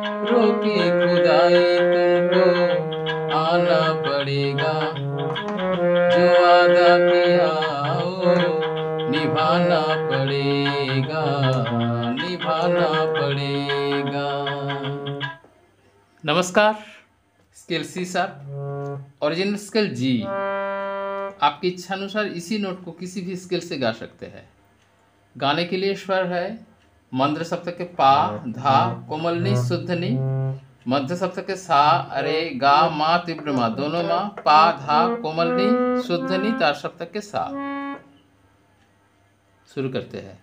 रोके खुदाई तुमको आना पड़ेगा, जो वादा किया वो निभाना पड़ेगा, निभाना पड़ेगा। नमस्कार, scale C sharp, original scale G. आपकी इच्छा अनुसार इसी नोट को किसी भी स्केल से गा सकते हैं। गाने के लिए स्वर है मंद्र सप्तक के पा, धा, कोमल नी, शुद्ध नी, मध्य सप्तक के सा, अरे, गा, मा, तीव्र मा, दोनों मा, पा, धा, कोमल नी, शुद्ध नी, तार सप्तक के सा। शुरू करते हैं।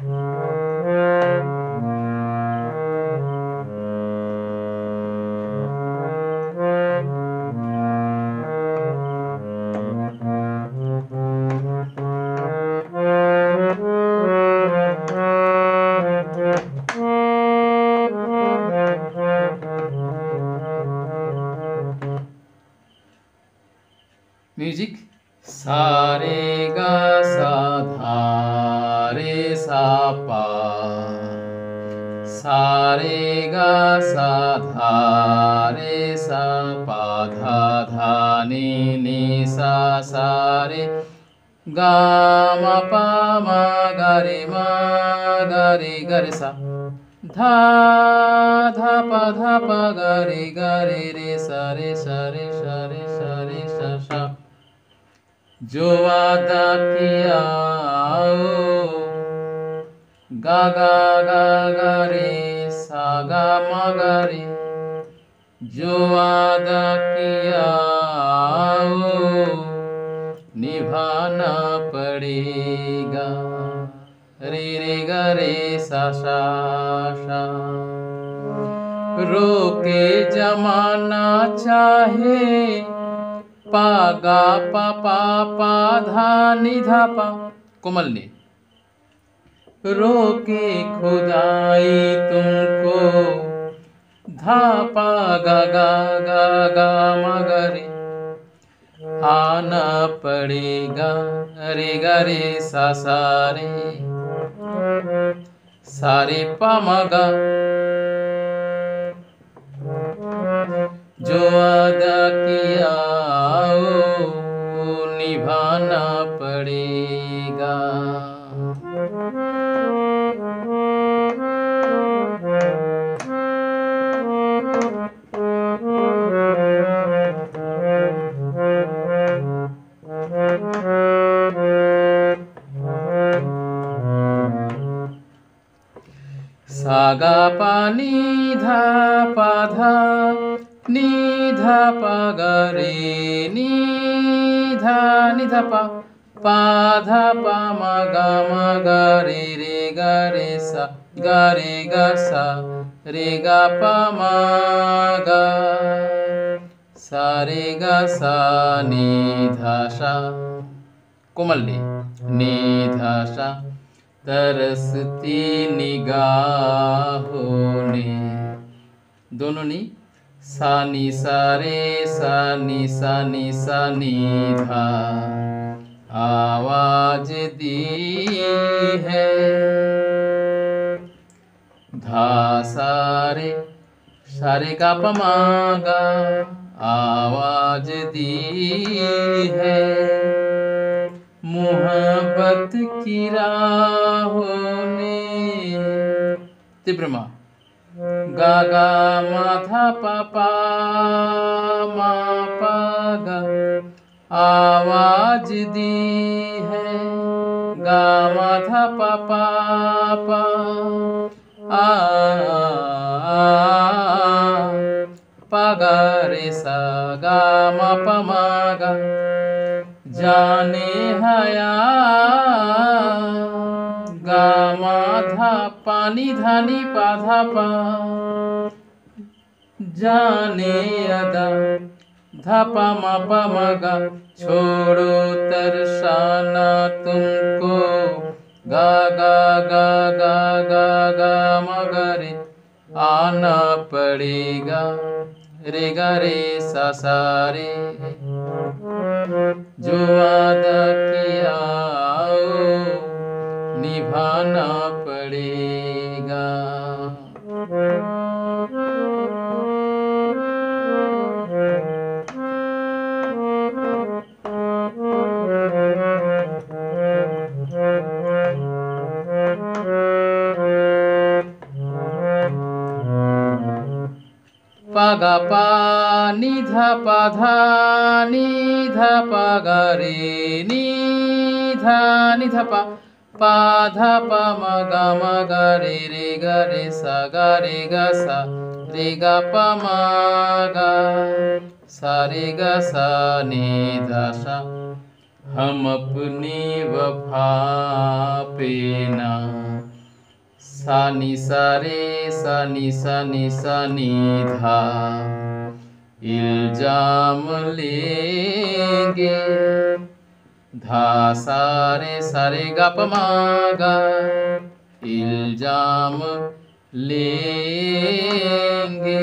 म्यूजिक। सा रे गा सा धा रे सा पा, सा रे गा सा धा रे सा पा, धा धा नी सा रे, गा मा पा मा गा रे गा रे सा, धा पा गा रे सा रे सा। जो वादा किया ओ, गा रे सा गा मा गा रे, जो वादा किया ओ निभाना पड़ेगा, रे गा रे सा। रोके जमाना चाहे, पा गा पा धा नि धा पा, कोमल ने। रोके खुदाई तुमको, धा पा गा मा गा रे, आना पड़ेगा, रे गा रे सा रे पा मा गा, जो वादा किया वो निभाना पड़ेगा। सागा पा नी धा पा धा नी धा पा गा रे, नी धा पा धा पा मा गा रे गा सा, रे गा पा मा गा, सा रे गा सा नी धा सा, कोमल नी धा सा। तरसती निगाहों ने, दोनों नी, सा नी धा, आवाज दी है, धा सारे गा पा मा गा, आवाज दी है, मोहब्बत की राहों ने, तीव्र मा, गा मा धा पा मा पा गा, आवाज दी है, गा मा धा पा पा गा रे सा, गा मा पा मा गा, जाने हया, गा मा धा पा नी धा नी पा धा पा, जाने अदा, धा पा मा गा, छोड़ो तरसाना तुमको, गा मा गा रे, आना पड़ेगा, रे गा रे सा रे, जो वादा किया ओ निभाना पड़ेगा। पा गा पा नि धा पा धा नि धा पा गा रे नि धा पा धा पा म गा रे सा गा सा रे गा पा म गा सा रे गा सा नि धा सा। हम अपनी वफा पे ना सा नि सा रे सा नि सा नि सा नि धा इल्जाम लेंगे धा सा रे गा प मा गा इल्जाम लेंगे।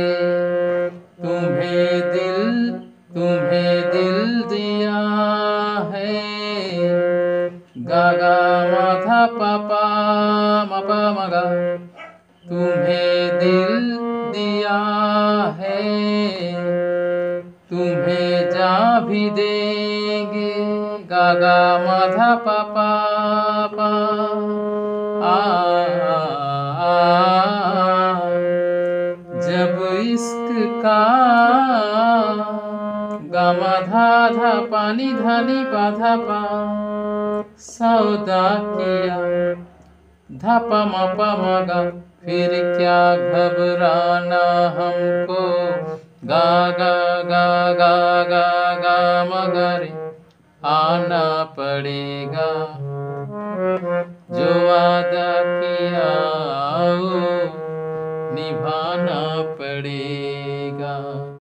तुम्हें दिल दिया है गा गा मा धा पा पा मा पा मा गा। तुम्हें दिल दिया है तुम्हें जा भी देंगे गा गा मा धा पा पा पा जब इश्क का गा मा धा पानी धानी पा धा पा सौदा किया धा पा मा गा। फिर क्या घबराना हमको गा गा गा गा गा गा म गा रे आना पड़ेगा।